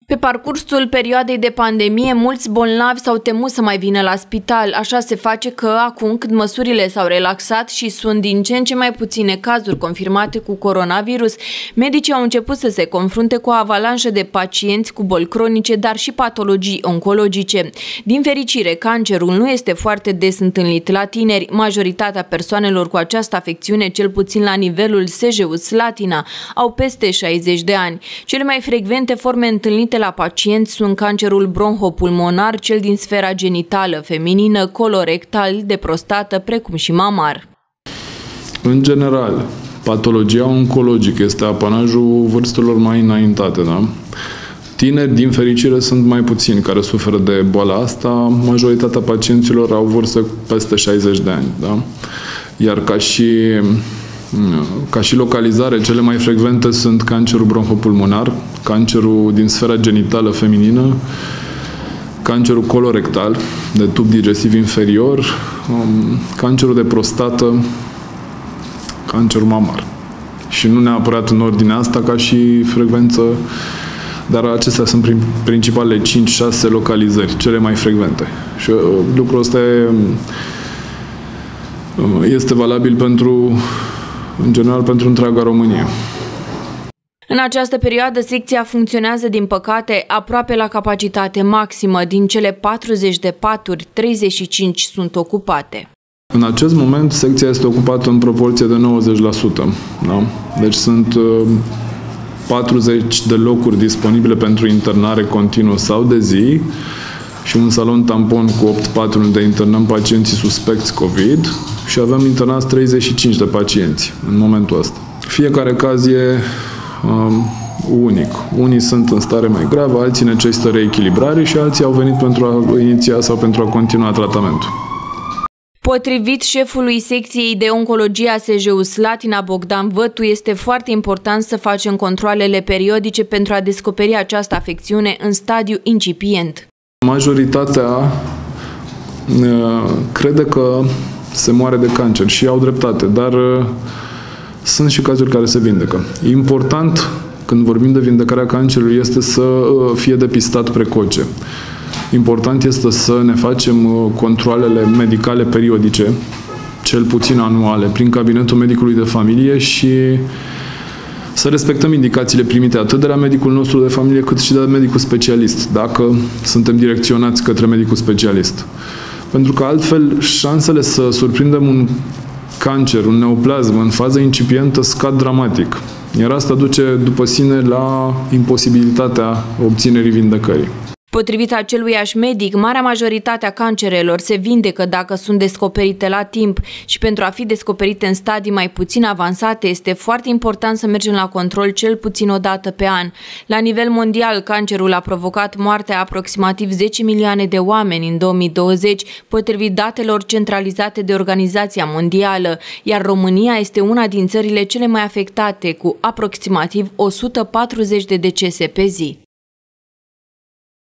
Pe parcursul perioadei de pandemie, mulți bolnavi s-au temut să mai vină la spital. Așa se face că acum, când măsurile s-au relaxat și sunt din ce în ce mai puține cazuri confirmate cu coronavirus, medicii au început să se confrunte cu o avalanșă de pacienți cu boli cronice, dar și patologii oncologice. Din fericire, cancerul nu este foarte des întâlnit la tineri. Majoritatea persoanelor cu această afecțiune, cel puțin la nivelul SJU Slatina, au peste 60 de ani. Cele mai frecvente forme întâlnite la pacienți sunt cancerul bronhopulmonar, cel din sfera genitală feminină, colorectal, de prostată, precum și mamar. În general, patologia oncologică este apanajul vârstelor mai înaintate, da? Tineri, din fericire, sunt mai puțini care suferă de boala asta. Majoritatea pacienților au vârstă peste 60 de ani, da? Iar ca și localizare, cele mai frecvente sunt cancerul bronhopulmonar, cancerul din sfera genitală feminină, cancerul colorectal, de tub digestiv inferior, cancerul de prostată, cancerul mamar. Și nu neapărat în ordinea asta ca și frecvență, dar acestea sunt principalele 5-6 localizări, cele mai frecvente. Și lucrul ăsta este valabil în general pentru întreaga Românie. În această perioadă, secția funcționează, din păcate, aproape la capacitate maximă. Din cele 40 de paturi, 35 sunt ocupate. În acest moment, secția este ocupată în proporție de 90%. Da? Deci sunt 40 de locuri disponibile pentru internare continuă sau de zi și un salon tampon cu 8 paturi unde internăm pacienții suspecți COVID și avem internați 35 de pacienți în momentul ăsta. Fiecare caz e unic. Unii sunt în stare mai gravă, alții necesită reechilibrare și alții au venit pentru a iniția sau pentru a continua tratamentul. Potrivit șefului secției de oncologie a SJU Slatina, Bogdan Vătu, este foarte important să facem controalele periodice pentru a descoperi această afecțiune în stadiu incipient. Majoritatea crede că se moare de cancer și au dreptate, dar sunt și cazuri care se vindecă. Important, când vorbim de vindecarea cancerului, este să fie depistat precoce. Important este să ne facem controalele medicale periodice, cel puțin anuale, prin cabinetul medicului de familie și să respectăm indicațiile primite atât de la medicul nostru de familie cât și de la medicul specialist, dacă suntem direcționați către medicul specialist. Pentru că altfel șansele să surprindem un cancer, un neoplasm în fază incipientă scad dramatic. Iar asta duce după sine la imposibilitatea obținerii vindecării. Potrivit aceluiași medic, marea majoritate a cancerelor se vindecă dacă sunt descoperite la timp și pentru a fi descoperite în stadii mai puțin avansate este foarte important să mergem la control cel puțin o dată pe an. La nivel mondial, cancerul a provocat moartea aproximativ 10 milioane de oameni în 2020, potrivit datelor centralizate de Organizația Mondială, iar România este una din țările cele mai afectate, cu aproximativ 140 de decese pe zi.